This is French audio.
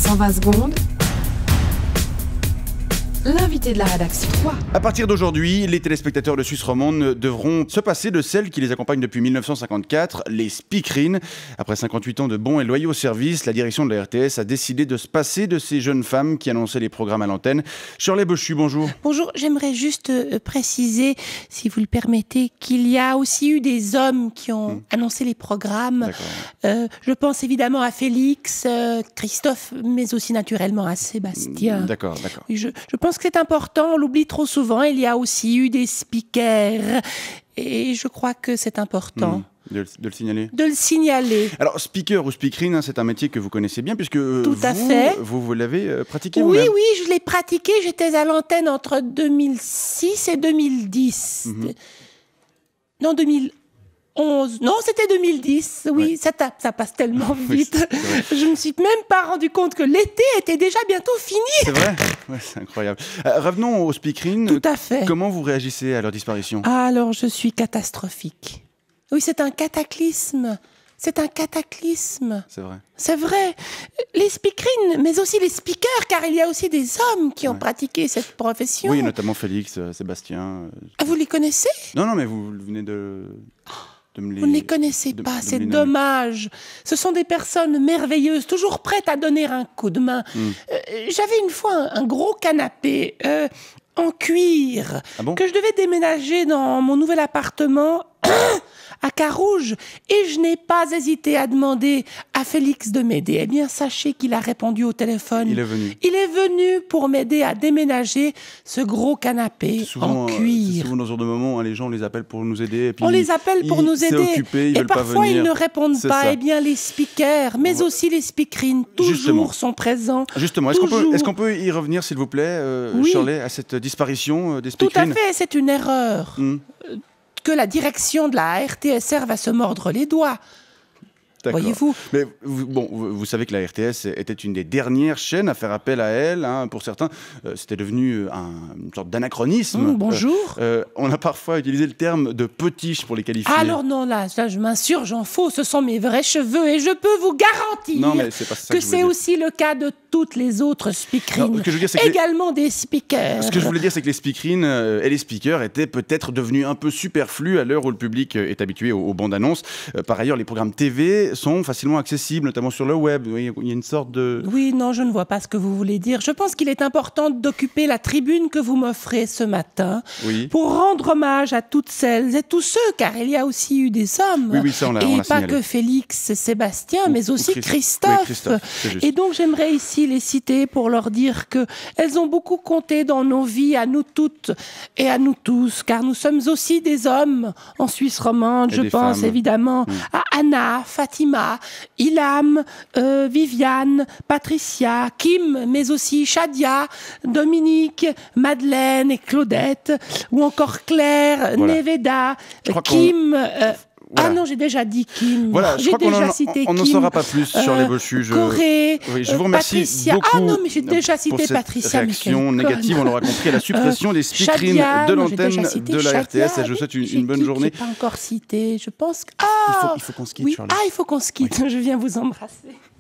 120 secondes. L'invité de la rédaction. À partir d'aujourd'hui, les téléspectateurs de Suisse romande devront se passer de celles qui les accompagnent depuis 1954, les speakerines. Après 58 ans de bons et loyaux services, la direction de la RTS a décidé de se passer de ces jeunes femmes qui annonçaient les programmes à l'antenne. Shirley Bochu, bonjour. Bonjour, j'aimerais juste préciser, si vous le permettez, qu'il y a aussi eu des hommes qui ont annoncé les programmes. Je pense évidemment à Félix, Christophe, mais aussi naturellement à Sébastien. D'accord. Je pense que c'est important, on l'oublie trop souvent. Il y a aussi eu des speakers et je crois que c'est important. De le signaler. De le signaler. Alors, speaker ou speakerine, c'est un métier que vous connaissez bien puisque vous l'avez pratiqué Oui, vous-même. oui, je l'ai pratiqué. J'étais à l'antenne entre 2006 et 2010. Non, 2011. Non, c'était 2010. Oui, ça passe tellement vite. Je me suis même pas rendu compte que l'été était déjà bientôt fini. C'est vrai ? Ouais, c'est incroyable. Revenons aux speakerines. Tout à fait. Comment vous réagissez à leur disparition ? Alors, je suis catastrophique. Oui, c'est un cataclysme. C'est un cataclysme. C'est vrai. C'est vrai. Les speakerines, mais aussi les speakers, car il y a aussi des hommes qui ont pratiqué cette profession. Oui, notamment Félix, Sébastien. Ah, vous les connaissez ? Non, mais vous venez de me les... Vous ne les connaissez pas, c'est dommage. Ce sont des personnes merveilleuses, toujours prêtes à donner un coup de main. J'avais une fois un gros canapé en cuir que je devais déménager dans mon nouvel appartement à Carouge, et je n'ai pas hésité à demander à Félix de m'aider. Eh bien, sachez qu'il a répondu au téléphone. Il est venu. Il est venu pour m'aider à déménager ce gros canapé en cuir. Souvent dans ce genre de moment, les gens les appellent pour nous aider. Et puis on les appelle pour nous aider. Occupé, et parfois, ils ne répondent pas. Ça. Eh bien, les speakers, mais aussi les speakerines, toujours sont présents. Justement, est-ce qu'on peut y revenir, s'il vous plaît, Shirley, à cette disparition des speakerines ? Tout à fait, c'est une erreur. Que la direction de la RTSR va se mordre les doigts. Voyez-vous. Mais vous savez que la RTS était une des dernières chaînes à faire appel à elle. Pour certains, c'était devenu une sorte d'anachronisme. Bonjour. On a parfois utilisé le terme de potiche pour les qualifier. Alors non, là je m'insurge en faux. Ce sont mes vrais cheveux et je peux vous garantir que c'est aussi le cas de toutes les autres speakerines. Également des speakers. Ce que je voulais dire, c'est que les speakerines et les speakers étaient peut-être devenus un peu superflus à l'heure où le public est habitué aux bandes annonces. Par ailleurs, les programmes TV sont facilement accessibles, notamment sur le web. Oui, il y a une sorte de... Oui, non, je ne vois pas ce que vous voulez dire. Je pense qu'il est important d'occuper la tribune que vous m'offrez ce matin pour rendre hommage à toutes celles et tous ceux, car il y a aussi eu des hommes. Oui, ça, on l'a et pas signalé. que Félix et Sébastien, mais aussi Christophe. Oui, Christophe, c'est juste. Et donc, j'aimerais ici les citer pour leur dire qu'elles ont beaucoup compté dans nos vies, à nous toutes et à nous tous, car nous sommes aussi des hommes en Suisse romande. Je pense évidemment à Anna, Fatima, Ilham, Viviane, Patricia, Kim, mais aussi Shadia, Dominique, Madeleine et Claudette, ou encore Claire, Neveda, Kim... non, j'ai déjà dit Kim. Voilà, je crois qu'on n'en saura pas plus sur les Bochus. Corée, je vous remercie Patricia. beaucoup. Ah non, mais j'ai déjà cité pour cette Patricia. Réaction négative, on l'aura compris, à la suppression des speakerines de l'antenne de la RTS. Et je vous souhaite une bonne journée. Je n'ai pas encore cité, je pense que... Il faut qu'on se quitte, Shirley. Il faut qu'on se quitte, je viens vous embrasser.